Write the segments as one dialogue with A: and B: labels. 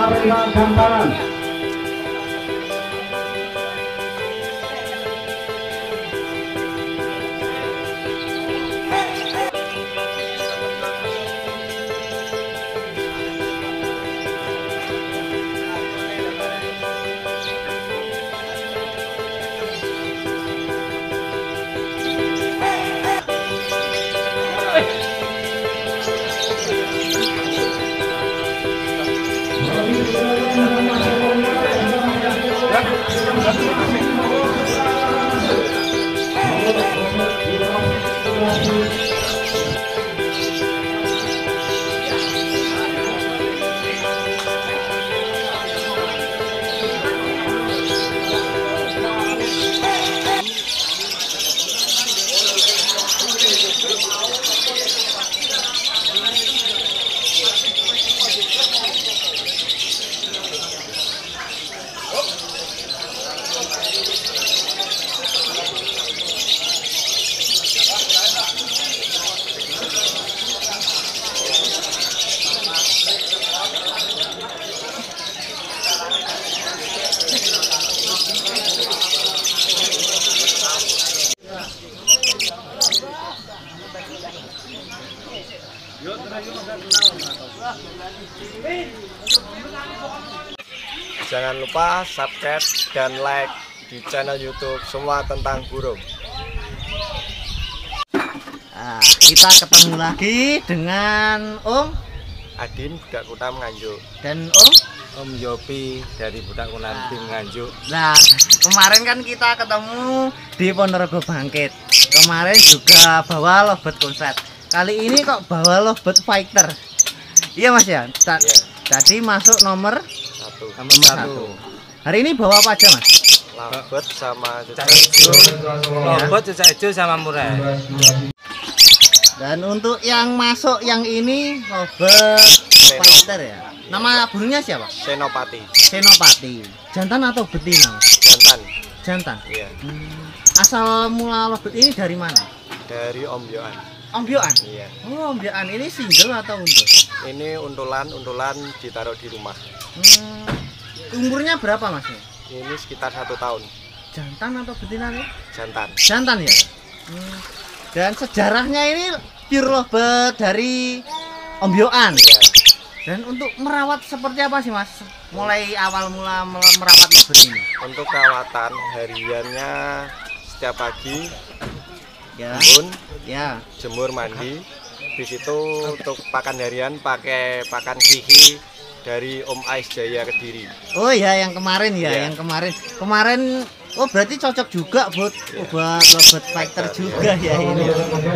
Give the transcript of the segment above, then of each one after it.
A: Arena Gantaran.
B: Jangan lupa subscribe dan like di channel YouTube Semua Tentang Burung.
C: Nah, kita ketemu lagi dengan Om
B: Adin Budak Kutam Nganjuk
C: dan
B: Om Yopi dari Budak Kutam Tim Nganjuk.
C: Nah, kemarin kan kita ketemu di Ponorogo Bangkit. Kemarin juga bawa lovebird konslet. Kali ini kok bawa lovebird fighter. Iya Mas ya. Tadi masuk nomor satu. Hari ini bawa apa aja Mas?
B: Lovebird sama cecak
D: hijau, lovebird, cecak hijau sama murai.
C: Dan untuk yang masuk yang ini lovebird fighter ya. Nama burungnya siapa?
B: Senopati.
C: Senopati. Jantan atau betina?
B: Jantan.
C: Jantan.
B: Iya.
C: Asal mula lovebird ini dari mana?
B: Dari Om Yoan.
C: Om Yoan?
B: Iya.
C: Oh, Om Yoan ini single atau untul?
B: Ini untulan ditaruh di rumah.
C: Umurnya berapa Mas?
B: Ini sekitar 1 tahun.
C: Jantan atau betina nih?
B: Jantan.
C: Jantan ya. Dan sejarahnya ini pure lovebird dari Om Yoan.
B: Iya.
C: Dan untuk merawat seperti apa sih Mas? Mulai awal mula merawat lovebird ini?
B: Untuk perawatan hariannya setiap pagi
C: Ya.
B: bangun,
C: Ya.
B: jemur, mandi. Habis itu untuk pakan harian pakai pakan hihi dari Om Ais Jaya Kediri.
C: Oh ya, yang kemarin ya,
B: Iya.
C: yang kemarin. Oh berarti cocok juga buat lovebird fighter juga ya ini.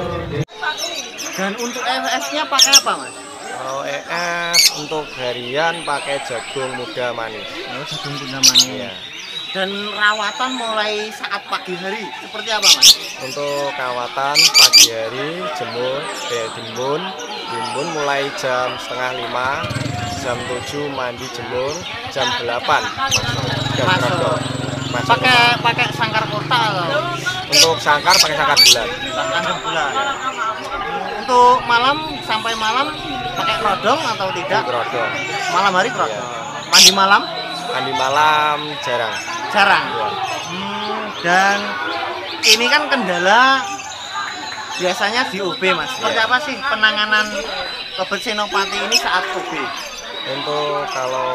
C: Dan untuk EFS-nya pakai apa Mas?
B: Kalau EF untuk harian pakai jagung muda manis.
C: Oh, jagung muda manis.
B: Iya.
C: Dan rawatan mulai saat pagi hari seperti apa Mas?
B: Untuk perawatan pagi hari timbun mulai jam setengah 5, jam 7 mandi jemur, jam 8
C: Masuk. Pakai sangkar kota atau?
B: Untuk sangkar pakai sangkar bulan.
C: Sangkar bulan. Untuk malam sampai malam pakai kerodong atau tidak?
B: Kerodong.
C: Malam hari kerodong.
B: Iya.
C: Mandi malam?
B: Mandi malam jarang.
C: Jarang.
B: Iya.
C: Dan ini kan kendala biasanya di OB Mas. Seperti
B: Iya.
C: apa sih penanganan lovebird senopati ini saat OB?
B: Untuk kalau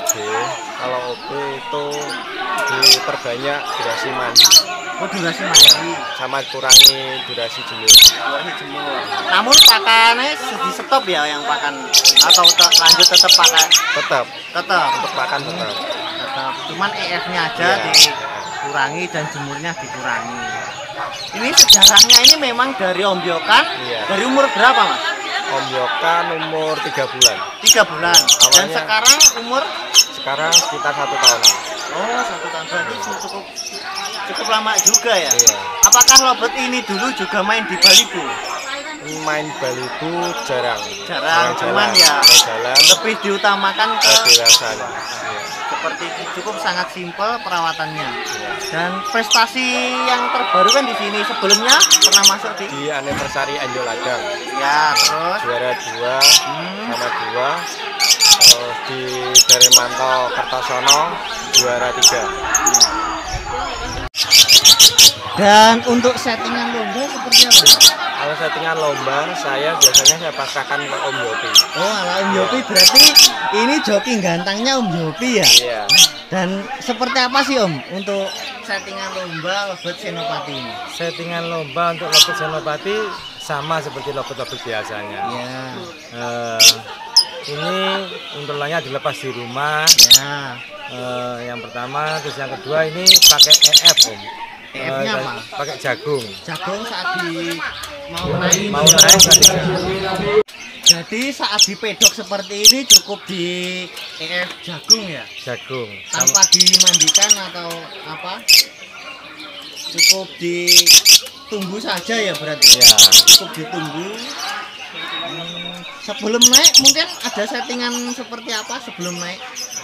B: OB itu diperbanyak durasi mandi
C: Oh, durasi mandi
B: sama kurangi durasi jemur.
C: jemur. Namun pakannya di stop ya yang pakan atau lanjut tetap pakai?
B: Tetap untuk pakan tetap.
C: Cuman EF-nya aja
B: Iya.
C: dikurangi dan jemurnya dikurangi. Ini sejarahnya ini memang dari Om Yokan.
B: Iya.
C: Dari umur berapa Mas?
B: Om Yokan umur 3 bulan.
C: 3 bulan. Dan
B: Awalnya-
C: sekarang umur?
B: Sekarang sekitar 1 tahunan.
C: Oh, 1 tahun. Berarti cukup lama juga ya.
B: Iya.
C: Apakah lovebird ini dulu juga main di Balibu?
B: Main balibu jarang.
C: Jarang, cuman
B: jalan.
C: ya
B: Kalau jalan
C: lebih diutamakan ke
B: dewasaan. Iya.
C: seperti itu. Cukup sangat simpel perawatannya.
B: Iya.
C: Dan prestasi yang terbaru kan di sini sebelumnya pernah masuk di
B: Di anniversary Anjol Ladang
C: ya terus
B: juara 2 sama 2 Terus di Darimanto Kertosono juara 3.
C: Dan untuk settingan lomba seperti apa?
B: Kalau settingan lomba saya biasanya saya pasrahkan ke Om Yopi.
C: Oh, ala Om Yopi berarti ini joki gantangnya Om Yopi ya?
B: Iya.
C: Dan seperti apa sih Om untuk settingan lomba Lobet Senopati ini?
D: Settingan lomba untuk lobet Senopati sama seperti lobet-lobet biasanya.
C: Ya,
D: Ini untulnya dilepas di rumah.
C: ya.
D: Yang pertama, terus yang kedua ini pakai EF Om.
C: EF-nya apa?
D: Pakai jagung.
C: Jagung saat di mau
D: Mau
C: naik.
D: naik pakai jagung.
C: Jadi saat dipedok seperti ini cukup di EF jagung ya?
D: Jagung.
C: Tanpa dimandikan atau apa? Cukup ditunggu saja ya berarti?
D: Ya.
C: Cukup ditunggu. Sebelum naik mungkin ada settingan seperti apa sebelum naik?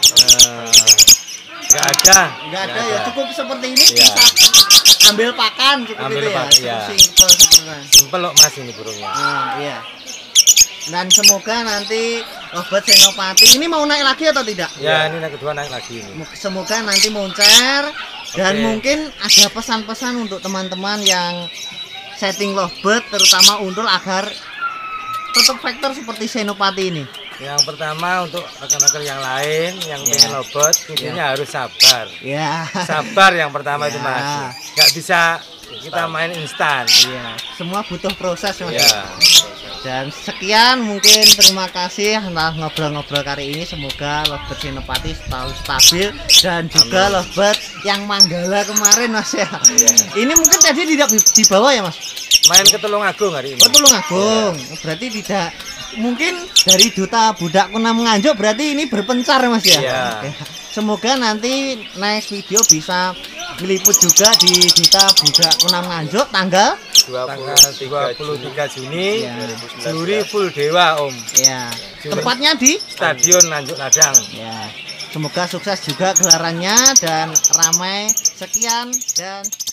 D: Nggak ada.
C: Enggak ada ya, cukup seperti ini
D: Iya.
C: bisa ambil pakan cukup
D: Ambil
C: itu ya.
D: pakan,
C: Cukup
D: iya.
C: simpel sebenarnya.
D: Simpel loh Mas ini burungnya.
C: Nah, iya. Dan semoga nanti Lobet Senopati ini mau naik lagi atau tidak?
D: Ya, ini yang kedua naik lagi ini.
C: Semoga nanti moncer dan
D: Oke.
C: mungkin ada pesan-pesan untuk teman-teman yang setting Lobet terutama untul agar tetap faktor seperti Senopati ini.
D: Yang pertama untuk rekan-rekan yang lain yang
C: Ya.
D: pengen lobet, intinya harus sabar.
C: Ya.
D: Sabar yang pertama itu
C: Ya.
D: Mas. Nggak bisa kita main instan.
C: Iya, semua butuh proses Mas.
D: Ya.
C: Dan sekian mungkin terima kasih atas ngobrol-ngobrol kali ini, semoga Lobet Senopati selalu stabil dan juga Lobet yang Manggala kemarin Mas ya. Ini mungkin tadi tidak dibawa ya Mas?
D: Main ke Tulungagung hari ini.
C: Oh Tulungagung, berarti tidak mungkin dari Duta Budak Kunam Nganjuk berarti ini berpencar Mas ya?
D: Iya.
C: Oke. Semoga nanti next video bisa meliput juga di Duta Budak Kunam Nganjuk tanggal
D: Tanggal 23 Juni,
C: Ya.
D: juri full dewa Om.
C: ya. Tempatnya di
D: Stadion Nganjuk Ladang.
C: ya. Semoga sukses juga gelarannya dan ramai. Sekian dan